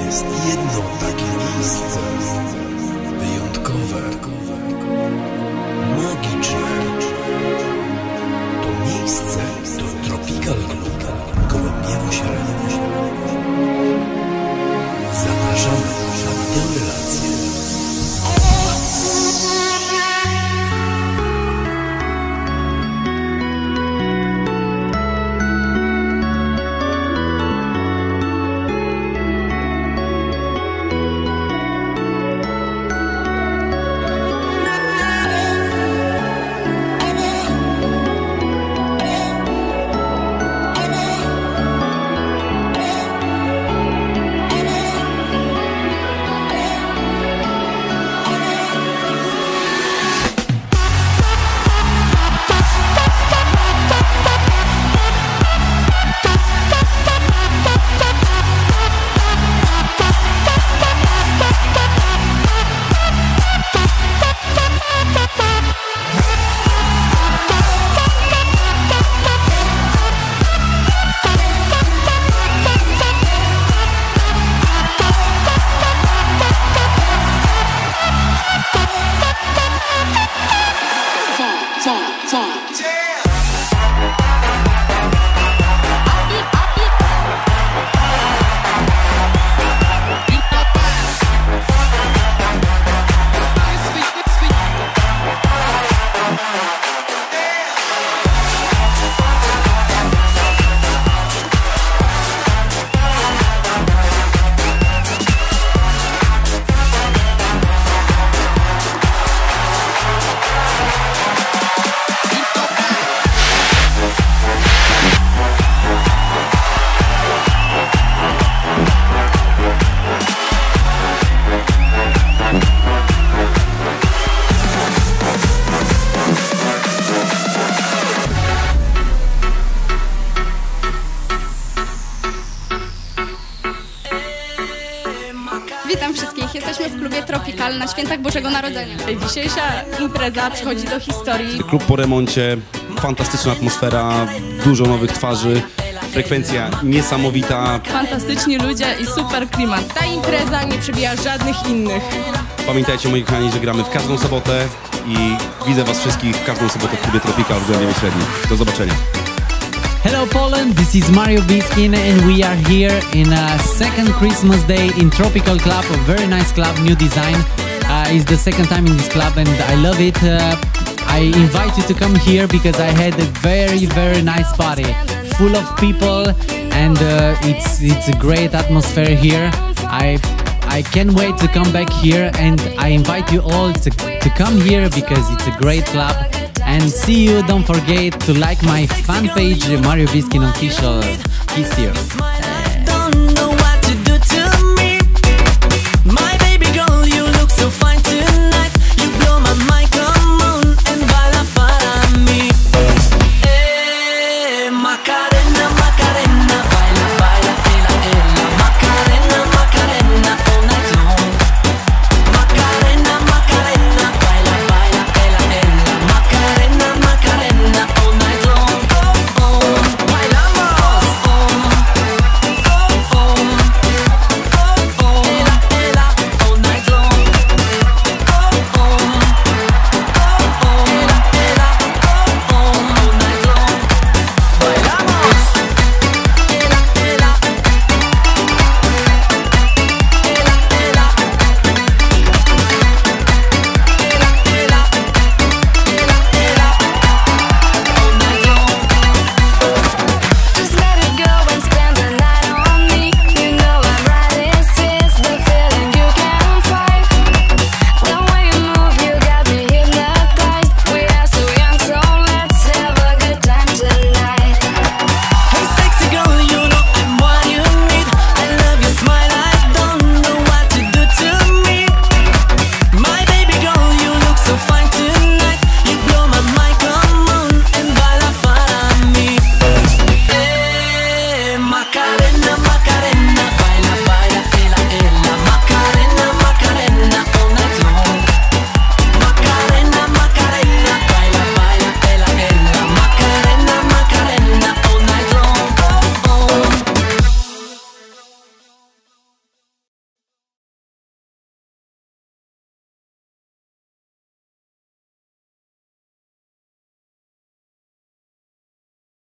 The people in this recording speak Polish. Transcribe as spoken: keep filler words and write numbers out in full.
Jest jedno takie miejsce, wyjątkowe, magiczne. To miejsce to Tropical Club Gołębiewo-Średnie. Zapraszamy na tę relację. Witam wszystkich, jesteśmy w klubie Tropical na świętach Bożego Narodzenia. Dzisiejsza impreza przechodzi do historii. Klub po remoncie, fantastyczna atmosfera, dużo nowych twarzy, frekwencja niesamowita. Fantastyczni ludzie i super klimat. Ta impreza nie przebija żadnych innych. Pamiętajcie, moi kochani, że gramy w każdą sobotę i widzę was wszystkich w każdą sobotę w klubie Tropical w Gołębiewo-Średnim. Do zobaczenia. Hello Poland, this is Mario Biskin and we are here in a second Christmas day in Tropical Club, a very nice club, new design. Uh, it's the second time in this club and I love it. Uh, I invite you to come here because I had a very very nice party, full of people and uh, it's it's a great atmosphere here. I I can't wait to come back here and I invite you all to, to come here because it's a great club. And see you, don't forget to like my fan page, Mario Biskin Official. Kiss you.